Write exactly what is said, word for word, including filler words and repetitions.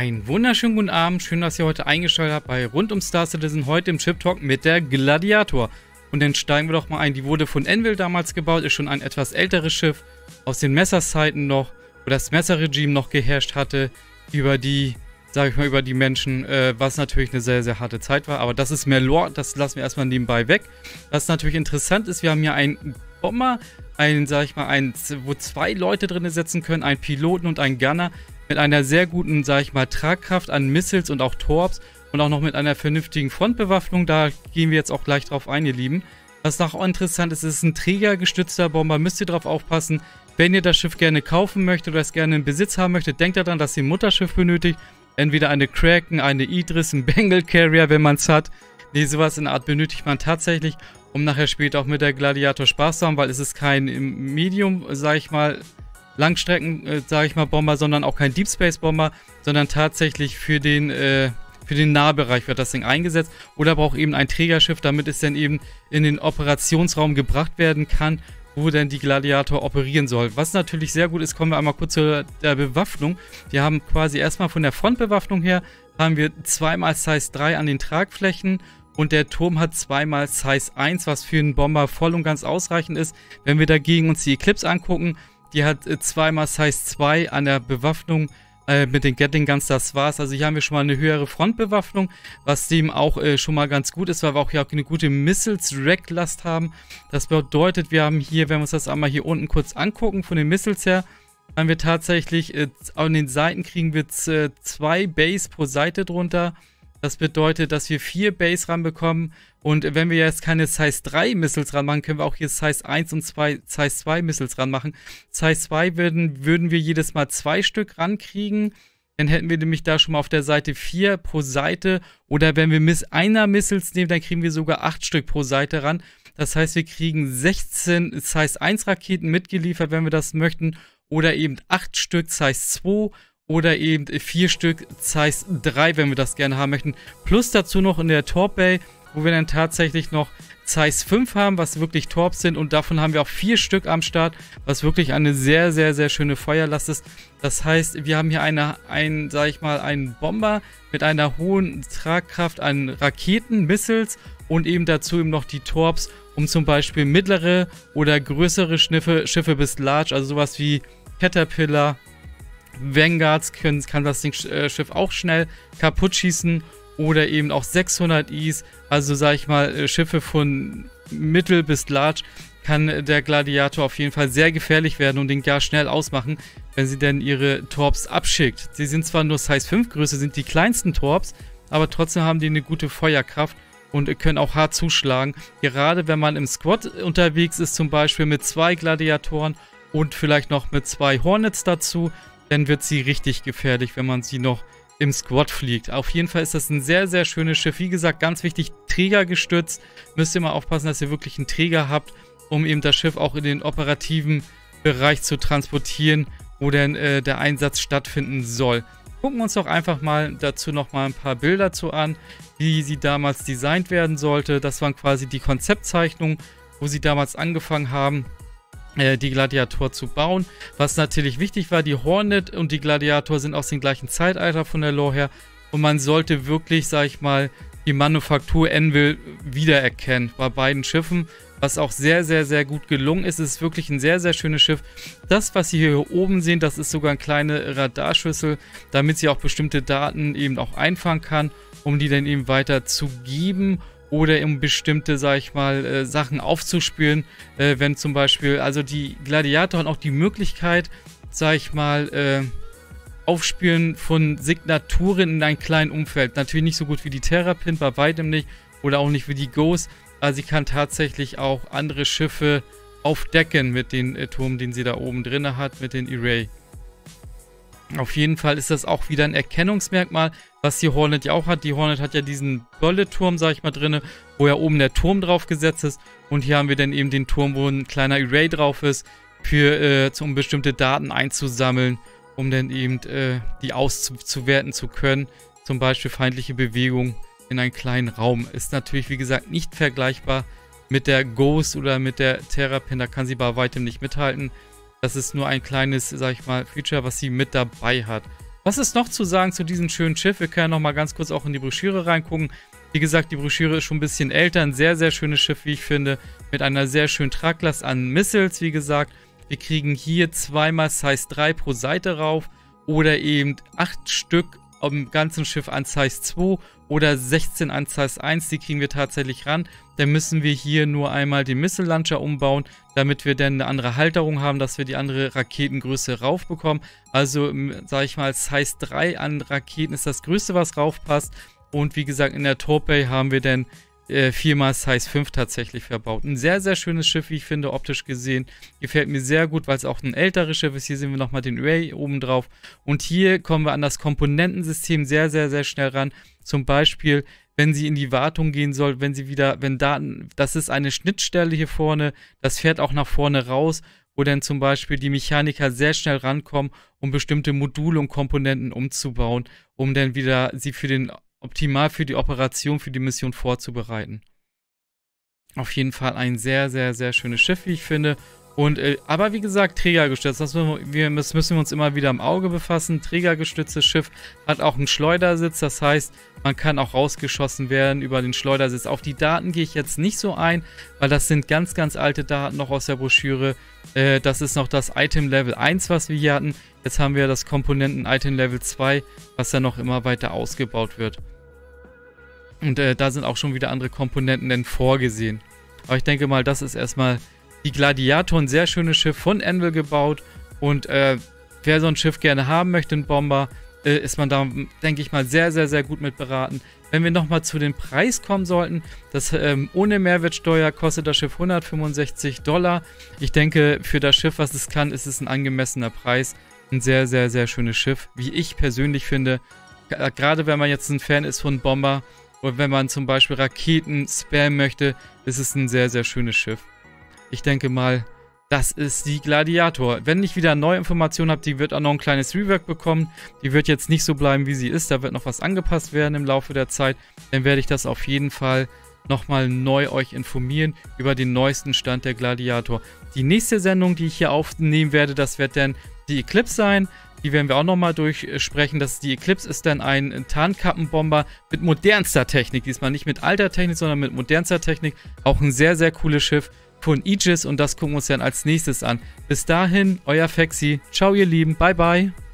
Einen wunderschönen guten Abend, schön, dass ihr heute eingeschaltet habt bei Rund um Star Citizen, heute im Chip Talk mit der Gladiator. Und dann steigen wir doch mal ein, die wurde von Anvil damals gebaut, ist schon ein etwas älteres Schiff, aus den Messerzeiten noch, wo das Messerregime noch geherrscht hatte, über die, sage ich mal, über die Menschen, äh, was natürlich eine sehr, sehr harte Zeit war. Aber das ist mehr Lore, das lassen wir erstmal nebenbei weg. Was natürlich interessant ist, wir haben hier einen Bomber, einen, sag ich mal, einen, wo zwei Leute drin sitzen können, einen Piloten und einen Gunner, mit einer sehr guten, sag ich mal, Tragkraft an Missiles und auch Torps und auch noch mit einer vernünftigen Frontbewaffnung. Da gehen wir jetzt auch gleich drauf ein, ihr Lieben. Was noch auch interessant ist, es ist ein trägergestützter Bomber, müsst ihr drauf aufpassen. Wenn ihr das Schiff gerne kaufen möchtet oder es gerne in Besitz haben möchtet, denkt daran, dass ihr ein Mutterschiff benötigt. Entweder eine Kraken, eine Idris, ein Bengal Carrier, wenn man es hat. Nee, sowas in der Art benötigt man tatsächlich, um nachher später auch mit der Gladiator Spaß zu haben, weil es ist kein Medium, sag ich mal, Langstrecken, äh, sage ich mal, Bomber, sondern auch kein Deep Space Bomber, sondern tatsächlich für den, äh, für den Nahbereich wird das Ding eingesetzt. Oder braucht eben ein Trägerschiff, damit es dann eben in den Operationsraum gebracht werden kann, wo dann die Gladiator operieren soll. Was natürlich sehr gut ist, kommen wir einmal kurz zu der Bewaffnung. Wir haben quasi erstmal von der Frontbewaffnung her, haben wir zweimal Size drei an den Tragflächen. Und der Turm hat zweimal Size eins, was für einen Bomber voll und ganz ausreichend ist. Wenn wir dagegen uns die Eclipse angucken, die hat äh, zweimal Size zwei an der Bewaffnung äh, mit den Gatling Guns, das war's. Also hier haben wir schon mal eine höhere Frontbewaffnung, was dem auch äh, schon mal ganz gut ist, weil wir auch hier auch eine gute Missiles-Rack-Last haben. Das bedeutet, wir haben hier, wenn wir uns das einmal hier unten kurz angucken, von den Missiles her, haben wir tatsächlich, äh, an den Seiten kriegen wir äh, zwei Base pro Seite drunter. Das bedeutet, dass wir vier Base ranbekommen. Und wenn wir jetzt keine Size drei Missiles ranmachen, können wir auch hier Size eins und zwei, Size zwei Missiles ranmachen. Size zwei würden, würden wir jedes Mal zwei Stück rankriegen. Dann hätten wir nämlich da schon mal auf der Seite vier pro Seite. Oder wenn wir Miss einer Missiles nehmen, dann kriegen wir sogar acht Stück pro Seite ran. Das heißt, wir kriegen sechzehn Size eins Raketen mitgeliefert, wenn wir das möchten. Oder eben acht Stück Size zwei. Oder eben vier Stück Size drei, wenn wir das gerne haben möchten. Plus dazu noch in der Torp Bay, wo wir dann tatsächlich noch Size fünf haben, was wirklich Torps sind. Und davon haben wir auch vier Stück am Start, was wirklich eine sehr, sehr, sehr schöne Feuerlast ist. Das heißt, wir haben hier eine, ein, sag ich mal, einen Bomber mit einer hohen Tragkraft an Raketen, Missiles und eben dazu eben noch die Torps, um zum Beispiel mittlere oder größere Schiffe, Schiffe bis Large, also sowas wie Caterpillar, Vanguards können, kann das Ding, äh, Schiff auch schnell kaputt schießen oder eben auch sechshundert Is, also sage ich mal äh, Schiffe von mittel bis large, kann äh, der Gladiator auf jeden Fall sehr gefährlich werden und den gar schnell ausmachen, wenn sie denn ihre Torps abschickt. Sie sind zwar nur Size fünf Größe, sind die kleinsten Torps, aber trotzdem haben die eine gute Feuerkraft und äh, können auch hart zuschlagen. Gerade wenn man im Squad unterwegs ist, zum Beispiel mit zwei Gladiatoren und vielleicht noch mit zwei Hornets dazu, dann wird sie richtig gefährlich, wenn man sie noch im Squad fliegt. Auf jeden Fall ist das ein sehr, sehr schönes Schiff. Wie gesagt, ganz wichtig, trägergestützt. Müsst ihr mal aufpassen, dass ihr wirklich einen Träger habt, um eben das Schiff auch in den operativen Bereich zu transportieren, wo dann äh, der Einsatz stattfinden soll. Gucken wir uns doch einfach mal dazu noch mal ein paar Bilder zu an, wie sie damals designt werden sollte. Das waren quasi die Konzeptzeichnungen, wo sie damals angefangen haben, die Gladiator zu bauen. Was natürlich wichtig war, die Hornet und die Gladiator sind aus dem gleichen Zeitalter von der Lore her und man sollte wirklich, sag ich mal, die Manufaktur Anvil wiedererkennen bei beiden Schiffen, was auch sehr, sehr, sehr gut gelungen ist. Es ist wirklich ein sehr, sehr schönes Schiff. Das, was Sie hier oben sehen, das ist sogar eine kleine Radarschüssel, damit sie auch bestimmte Daten eben auch einfangen kann, um die dann eben weiter zu geben. Oder um bestimmte, sag ich mal, äh, Sachen aufzuspüren, äh, wenn zum Beispiel, also die Gladiator haben auch die Möglichkeit, sag ich mal, äh, Aufspüren von Signaturen in einem kleinen Umfeld. Natürlich nicht so gut wie die Terrapin, bei weitem nicht, oder auch nicht wie die Ghost, aber sie kann tatsächlich auch andere Schiffe aufdecken mit den äh, Turm, den sie da oben drin hat, mit den Array. Auf jeden Fall ist das auch wieder ein Erkennungsmerkmal, was die Hornet ja auch hat. Die Hornet hat ja diesen Bölleturm, sag ich mal, drin, wo ja oben der Turm drauf gesetzt ist. Und hier haben wir dann eben den Turm, wo ein kleiner Array drauf ist, für, äh, um bestimmte Daten einzusammeln, um dann eben äh, die auszuwerten zu können. Zum Beispiel feindliche Bewegung in einem kleinen Raum. Ist natürlich, wie gesagt, nicht vergleichbar mit der Ghost oder mit der Terrapin. Da kann sie bei weitem nicht mithalten. Das ist nur ein kleines, sag ich mal, Feature, was sie mit dabei hat. Was ist noch zu sagen zu diesem schönen Schiff? Wir können noch mal ganz kurz auch in die Broschüre reingucken. Wie gesagt, die Broschüre ist schon ein bisschen älter. Ein sehr, sehr schönes Schiff, wie ich finde. Mit einer sehr schönen Traglast an Missiles, wie gesagt. Wir kriegen hier zweimal Size drei pro Seite rauf. Oder eben acht Stück am ganzen Schiff an Size zwei oder sechzehn an Size eins, die kriegen wir tatsächlich ran. Dann müssen wir hier nur einmal den Missile Launcher umbauen, damit wir dann eine andere Halterung haben, dass wir die andere Raketengröße raufbekommen. Also, sage ich mal, Size drei an Raketen ist das größte, was raufpasst. Und wie gesagt, in der Torpey haben wir dann äh, viermal Size fünf tatsächlich verbaut. Ein sehr, sehr schönes Schiff, wie ich finde, optisch gesehen. Gefällt mir sehr gut, weil es auch ein älteres Schiff ist. Hier sehen wir nochmal den Ray oben drauf. Und hier kommen wir an das Komponentensystem sehr, sehr, sehr schnell ran. Zum Beispiel, wenn sie in die Wartung gehen soll, wenn sie wieder, wenn Daten, das ist eine Schnittstelle hier vorne, das fährt auch nach vorne raus, wo dann zum Beispiel die Mechaniker sehr schnell rankommen, um bestimmte Module und Komponenten umzubauen, um dann wieder sie für den optimal für die Operation, für die Mission vorzubereiten. Auf jeden Fall ein sehr, sehr, sehr schönes Schiff, wie ich finde. Und, äh, aber wie gesagt, trägergestützt, das müssen, wir, das müssen wir uns immer wieder im Auge befassen. Trägergestütztes Schiff hat auch einen Schleudersitz, das heißt, man kann auch rausgeschossen werden über den Schleudersitz. Auf die Daten gehe ich jetzt nicht so ein, weil das sind ganz, ganz alte Daten noch aus der Broschüre. Äh, das ist noch das Item Level eins, was wir hier hatten. Jetzt haben wir das Komponenten-Item Level zwei, was dann noch immer weiter ausgebaut wird. Und äh, da sind auch schon wieder andere Komponenten denn vorgesehen. Aber ich denke mal, das ist erstmal die Gladiator, ein sehr schönes Schiff von Anvil gebaut. Und äh, wer so ein Schiff gerne haben möchte, ein Bomber, äh, ist man da, denke ich mal, sehr, sehr, sehr gut mit beraten. Wenn wir nochmal zu dem Preis kommen sollten, das ähm, ohne Mehrwertsteuer kostet das Schiff hundertfünfundsechzig Dollar. Ich denke, für das Schiff, was es kann, ist es ein angemessener Preis. Ein sehr, sehr, sehr schönes Schiff, wie ich persönlich finde. G- Gerade wenn man jetzt ein Fan ist von Bomber oder wenn man zum Beispiel Raketen spammen möchte, ist es ein sehr, sehr schönes Schiff. Ich denke mal, das ist die Gladiator. Wenn ich wieder neue Informationen habe, die wird auch noch ein kleines Rework bekommen. Die wird jetzt nicht so bleiben, wie sie ist. Da wird noch was angepasst werden im Laufe der Zeit. Dann werde ich das auf jeden Fall nochmal neu euch informieren über den neuesten Stand der Gladiator. Die nächste Sendung, die ich hier aufnehmen werde, das wird dann die Eclipse sein. Die werden wir auch nochmal durchsprechen. Das, die Eclipse ist dann ein Tarnkappenbomber mit modernster Technik. Diesmal nicht mit alter Technik, sondern mit modernster Technik. Auch ein sehr, sehr cooles Schiff von Aegis und das gucken wir uns dann als nächstes an. Bis dahin, euer Fexi. Ciao, ihr Lieben. Bye, bye.